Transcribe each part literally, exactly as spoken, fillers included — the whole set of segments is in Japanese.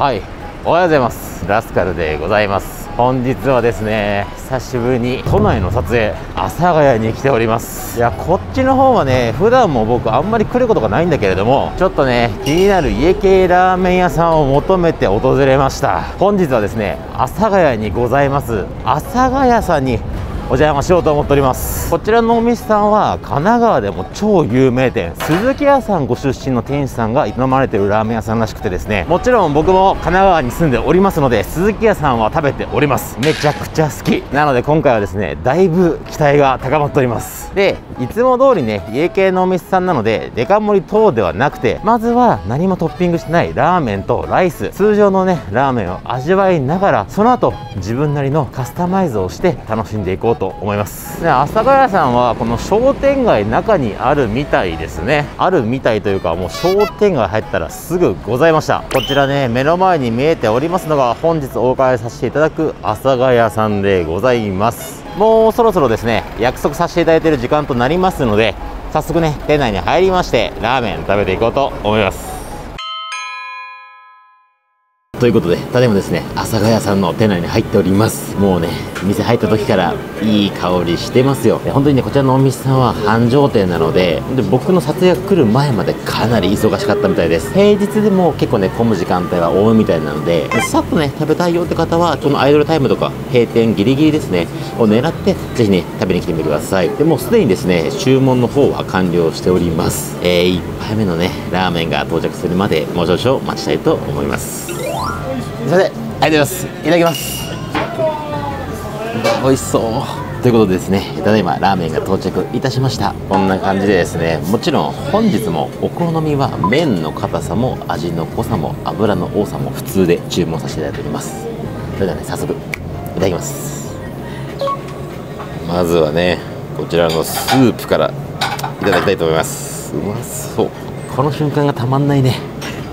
はい、おはようございます。ラスカルでございます。本日はですね、久しぶりに都内の撮影、阿佐ヶ谷に来ております。いや、こっちの方はね、普段も僕あんまり来ることがないんだけれども、ちょっとね、気になる家系ラーメン屋さんを求めて訪れました。本日はですね、阿佐ヶ谷にございます阿佐ヶ谷さんにお邪魔しようと思っております。こちらのお店さんは神奈川でも超有名店、鈴木屋さんご出身の店主さんが営まれているラーメン屋さんらしくてですね、もちろん僕も神奈川に住んでおりますので、鈴木屋さんは食べております。めちゃくちゃ好きなので、今回はですね、だいぶ期待が高まっております。で、いつも通りね、家系のお店さんなのでデカ盛り等ではなくて、まずは何もトッピングしてないラーメンとライス、通常のねラーメンを味わいながら、その後自分なりのカスタマイズをして楽しんでいこうと思います。で、阿佐ヶ谷さんはこの商店街中にあるみたいですね。あるみたいというか、もう商店街入ったらすぐございました。こちらね、目の前に見えておりますのが、本日お伺いさせていただく阿佐ヶ谷さんでございます。もうそろそろですね、約束させていただいている時間となりますので、早速ね店内に入りましてラーメン食べていこうと思います。ということで、ただいまですね、阿佐ヶ谷さんの店内に入っております。もうね、店入った時からいい香りしてますよ。本当にね、こちらのお店さんは繁盛店なので、で僕の撮影が来る前までかなり忙しかったみたいです。平日でも結構ね、混む時間帯は多いみたいなので、さっとね、食べたいよって方は、このアイドルタイムとか閉店ギリギリですね、を狙って、ぜひね、食べに来てみてください。でもうすでにですね、注文の方は完了しております。えー、いっぱいめのね、ラーメンが到着するまで、もう少々待ちたいと思います。すいません、ありがとうございます。いただきます。美味しそうということでですね、ただいまラーメンが到着いたしました。こんな感じでですね、もちろん本日もお好みは麺の硬さも味の濃さも油の多さも普通で注文させていただいております。それではね、早速いただきます。まずはね、こちらのスープからいただきたいと思います。うまそう。この瞬間がたまんないね。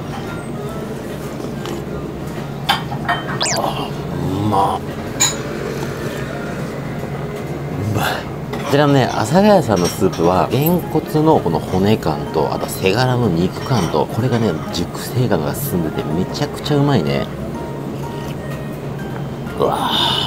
まあ、こちらのね、阿佐ヶ谷さんのスープはげんこつのこの骨感と、あと背ガラの肉感と、これがね熟成感が進んでてめちゃくちゃうまいね。うわ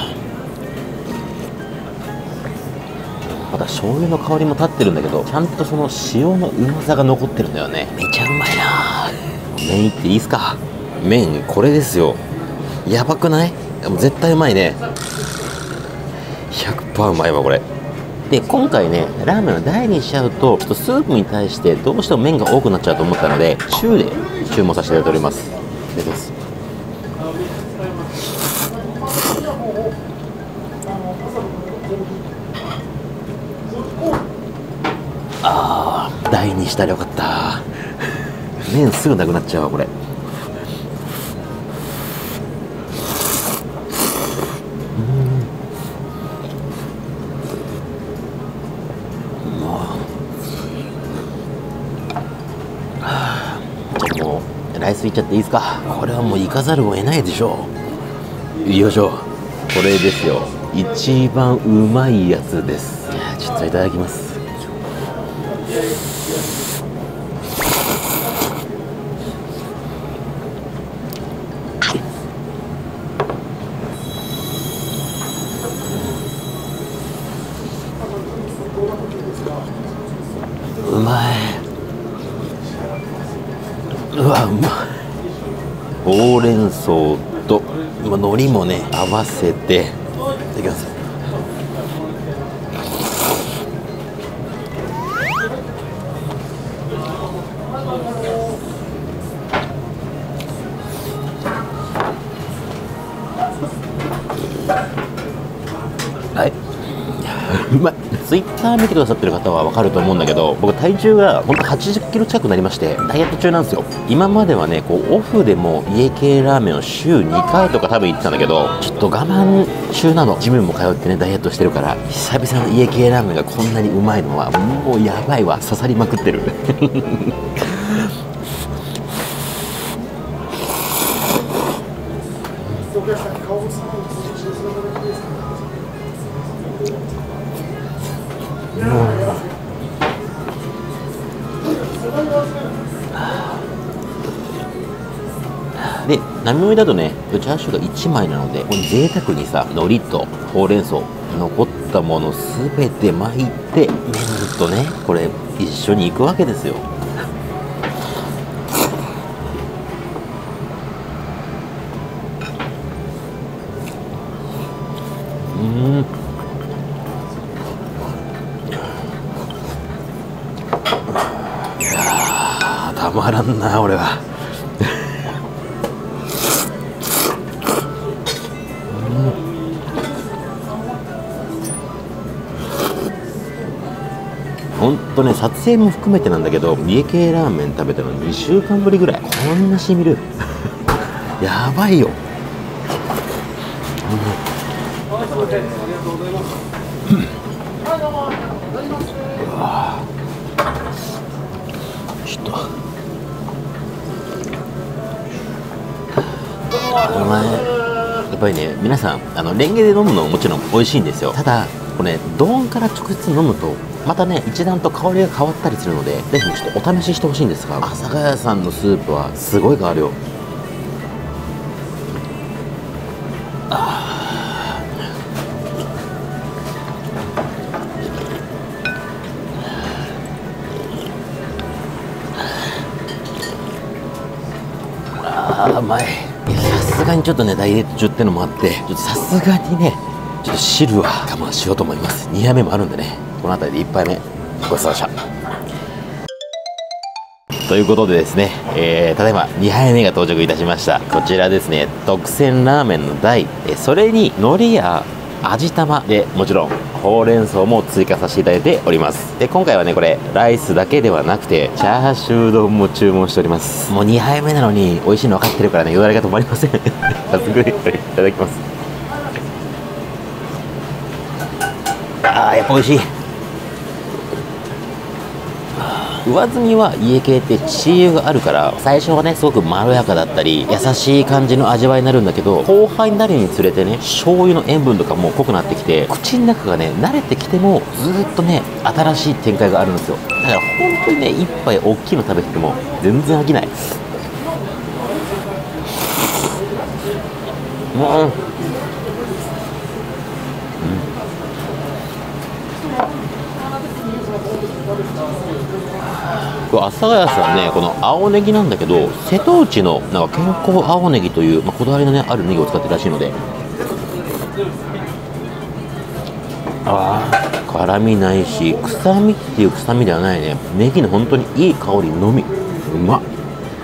また醤油の香りも立ってるんだけど、ちゃんとその塩のうまさが残ってるんだよね。めちゃうまいな。麺いっていいっすか。麺これですよ。やばくない？もう絶対うまいね。 ひゃくパーセント うまいわこれ。で、今回ねラーメンを大にしちゃうと、ちょっとスープに対してどうしても麺が多くなっちゃうと思ったので、中で注文させていただいております。でです。あー、大にしたらよかった。麺すぐなくなっちゃうわこれ。ライスいっちゃっていいですか。これはもう行かざるを得ないでしょう。よいしょ。これですよ、一番うまいやつです。ちょっといただきます。うまい。うわ、うまい。ほうれん草と海苔もね合わせていただきます。はい、うまい。ツイッター見てくださってる方は分かると思うんだけど、僕体重がほんとはちじゅっキロ近くなりまして、ダイエット中なんですよ。今まではね、こうオフでも家系ラーメンを週にかいとか多分行ってたんだけど、ちょっと我慢中なの。ジムも通ってねダイエットしてるから、久々の家系ラーメンがこんなにうまいのはもうやばいわ。刺さりまくってる。で、 並盛りだとねチャーシューがいちまいなので、ここに贅沢にさ海苔とほうれん草残ったものすべて巻いて麺とねこれ一緒に行くわけですよ。うん、いやーたまらんな俺は。ほんとね、撮影も含めてなんだけど、家系ラーメン食べたのにしゅうかんぶりぐらい。こんなしみるやばいよ、うん、うわちょっとお前やっぱりね、皆さんあのレンゲで飲むのももちろん美味しいんですよ。ただこれ、ね、丼から直接飲むとまたね一段と香りが変わったりするので、ぜひちょっとお試ししてほしいんですが、阿佐ヶ谷さんのスープはすごい変わるよ。ああ、うまい。いやさすがにちょっとねダイエット中ってのもあって、ちょっとさすがにねちょっと汁は我慢しようと思います。にはいめもあるんでね、この辺りでいっぱいめごちそうさまでした。ということでですね、えー、ただいまにはいめが到着いたしました。こちらですね、特選ラーメンの大、えそれに海苔や味玉で、もちろんほうれん草も追加させていただいております。で今回はねこれライスだけではなくてチャーシュー丼も注文しております。もうにはいめなのに美味しいの分かってるからね、よだれが止まりません早速いただきます。あーやっぱ美味しい。上澄みは家系って血油があるから最初はねすごくまろやかだったり優しい感じの味わいになるんだけど、後輩になるにつれてね醤油の塩分とかも濃くなってきて、口の中がね慣れてきてもずっとね新しい展開があるんですよ。だから本当にね一杯大きいの食べてても全然飽きない。もう阿佐ヶ谷さんね、この青ネギなんだけど瀬戸内のなんか健康青ネギという、まあ、こだわりのねあるネギを使ってるらしいので、あー辛みないし臭みっていう臭みではないね。ネギの本当にいい香りのみ、うまっ。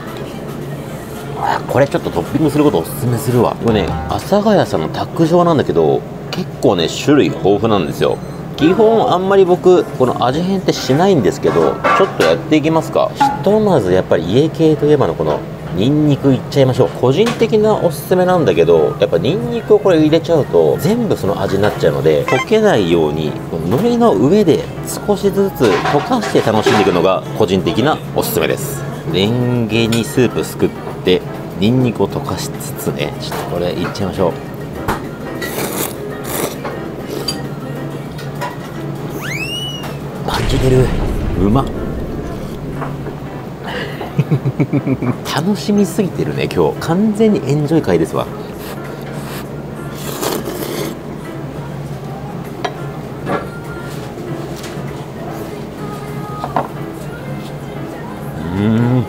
あこれちょっとトッピングすることをおすすめするわ。これね阿佐ヶ谷さんの卓上なんだけど結構ね種類豊富なんですよ。基本あんまり僕この味変ってしないんですけど、ちょっとやっていきますか。ひとまずやっぱり家系といえばのこのニンニクいっちゃいましょう。個人的なおすすめなんだけど、やっぱニンニクをこれ入れちゃうと全部その味になっちゃうので、溶けないように海苔の上で少しずつ溶かして楽しんでいくのが個人的なおすすめです。レンゲにスープすくってニンニクを溶かしつつね、ちょっとこれいっちゃいましょう。パンチ出る、うまっ楽しみすぎてるね今日。完全にエンジョイ会ですわ。うーん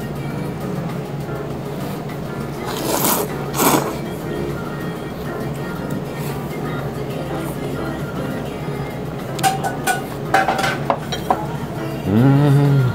うーん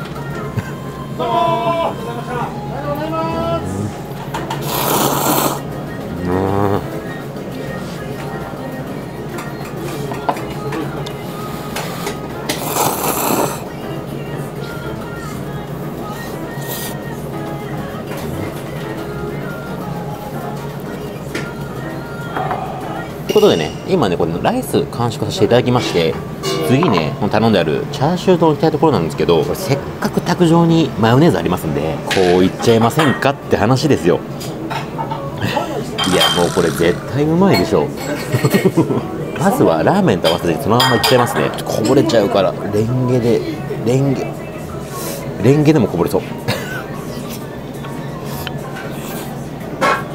ということでね、今ねこれライス完食させていただきまして、次ね頼んであるチャーシュー丼行きたいところなんですけど、これせっかく卓上にマヨネーズありますんで、こういっちゃいませんかって話ですよ。いやもうこれ絶対うまいでしょまずはラーメンと合わせてそのままいっちゃいますね。こぼれちゃうからレンゲでレンゲレンゲでもこぼれそう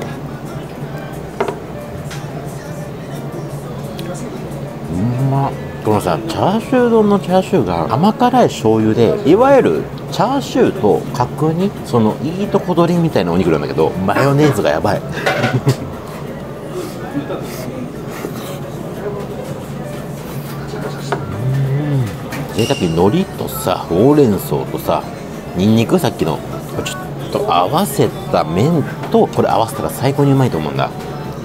このさ、チャーシュー丼のチャーシューが甘辛い醤油で、いわゆるチャーシューと角煮、そのいいとこ取りみたいなお肉なんだけど、マヨネーズがやばい。贅沢に海苔とさ、ほうれん草とさ、ニンニク、さっきのちょっと合わせた麺とこれ合わせたら最高にうまいと思うんだ。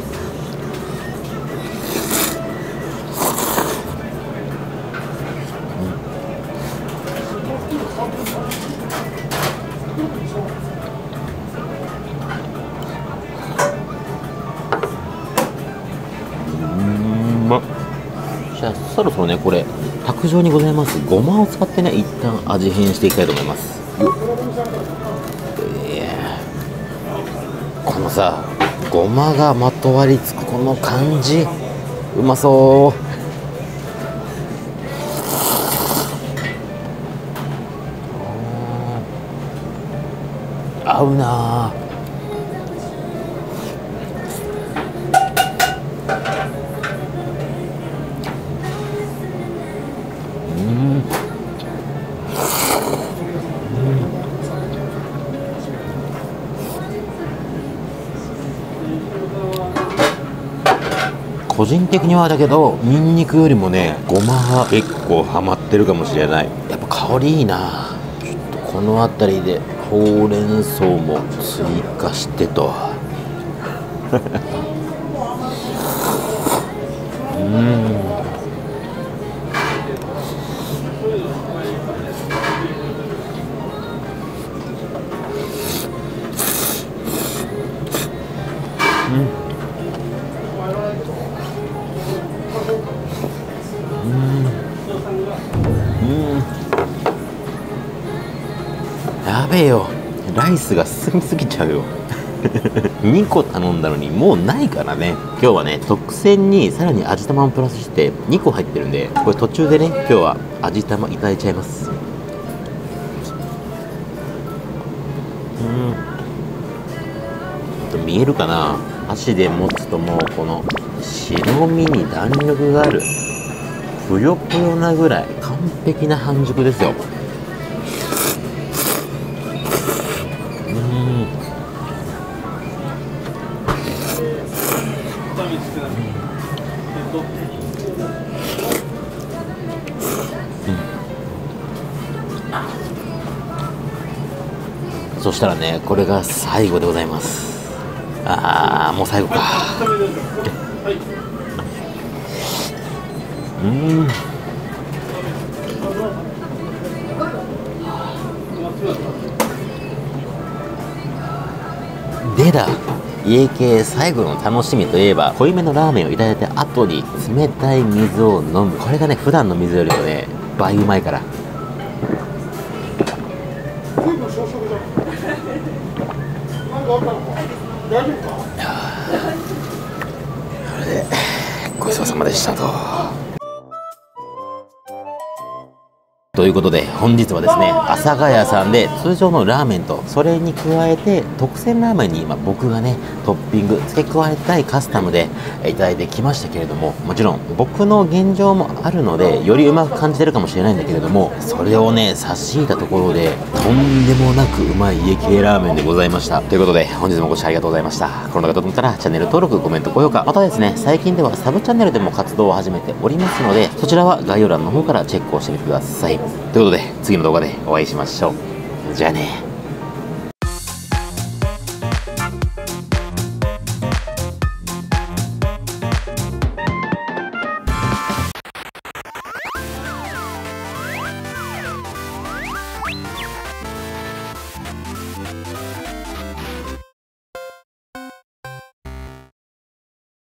じゃあそろそろね、これ卓上にございますごまを使ってね、一旦味変していきたいと思います。いやこのさ、ごまがまとわりつくこの感じ、うまそう。合うなぁ。個人的にはだけど、ニンニクよりもね、ごまが結構ハマってるかもしれない。やっぱ香りいいな。ちょっとこの辺りでほうれん草も追加してと。うんやべえよ、ライスが進みすぎちゃうよ。にこ頼んだのにもうないからね。今日はね、特選にさらに味玉をプラスしてにこ入ってるんで、これ途中でね、今日は味玉いただいちゃいます。うん、見えるかな、箸で持つともうこの白身に弾力がある、ぷよぷよなぐらい完璧な半熟ですよ。そしたらね、これが最後でございます。ああ、もう最後か。うん。でだ、家系最後の楽しみといえば、濃いめのラーメンをいただいた後に冷たい水を飲む。これがね、普段の水よりもね、倍うまいから。これでごちそうさまでしたと。ということで本日はですね、阿佐ヶ谷さんで通常のラーメンとそれに加えて特選ラーメンに今僕がねトッピング付け加えたいカスタムでいただいてきましたけれども、もちろん僕の現状もあるのでよりうまく感じてるかもしれないんだけれども、それをね差し引いたところでとんでもなくうまい家系ラーメンでございました。ということで本日もご視聴ありがとうございました。この動画がと思ったらチャンネル登録、コメント、高評価、またですね最近ではサブチャンネルでも活動を始めておりますので、そちらは概要欄の方からチェックをしてみてください。ということで次の動画でお会いしましょう。じゃあね。